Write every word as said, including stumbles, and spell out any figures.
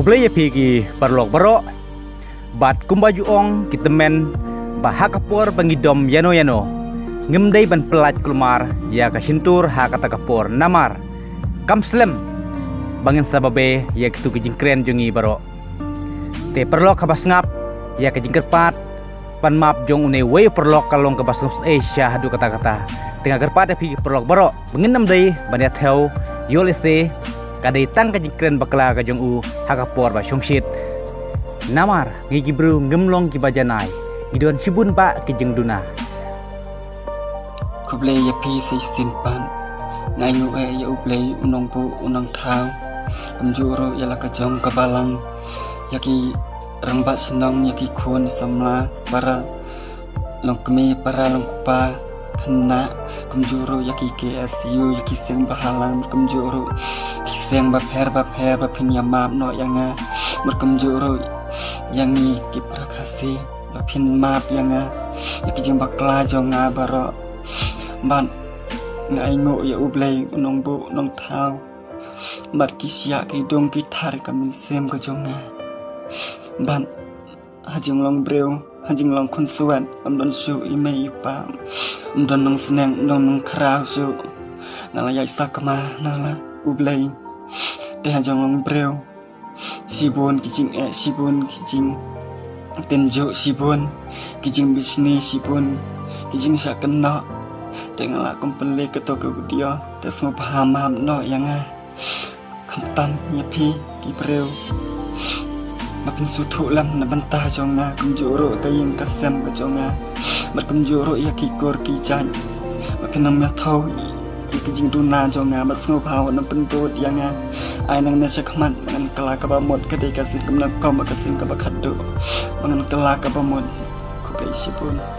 Kublaya pigi parlok baro bat kumbaju ong kitemen bahak kapor pangidom yano yano ngemdai ban pelat kulmar ya kasintur ha kata kapor namar kamslem bangin sababe ya kitu kejingkren jungi baro te perlok kabas ngap ya kejingkerpat pan map jong une way perlok kalong kabas ngus Asia hadu kata-kata tengah kerpat pigi perlok baro bangin namdai ban ya theo yolese kadai tang kejingkren bakla ka jong u ha kapor ba shongshit namar ngigi bru ngemlong ki bajanai gidon sibun pa kijeng duna kublay ya pi say sinpan ngayu e ya ublay unong pu unong tau kumjuro ya laka jong kabalang yaki rangbat senang yaki kun samla para long kemi para long kupa kena kumjuro yaki K S U yaki seng bahalang kumjuro kiseng bapher bapher bapinya map no yanga merkumjuro yangi kiprakasi bapin map yanga yaki jeng bakla jonga baro ban ngai ngo ya ublay unong bu unong tau mat kisya ki dong gitar kamin sem ka jonga ban hajing long breu hajing long konsuan amdon su ime ipa amdon nong seneng nong nong krau su nala yai sakama nala ublay te hajing long breu sibun kijing e sibun kijing tenjo sibun kijing bisni sibun kijing sakena dengan lakum pele keto ke dia tes mo paham ham no yang ah kantan nyepi kibreu makin sutu lam na bantah jonga kumjuro kayeng kasem ke jonga mat kumjuro ya kikor kijan makin nam ya thau ikijing duna jonga mat sngo phaw na pentut yang ah ai nang na sakman mangan kala ka bamot kedai kasin kumna kom kasin ka bakaddo mangan kala ka bamot ko kai sipun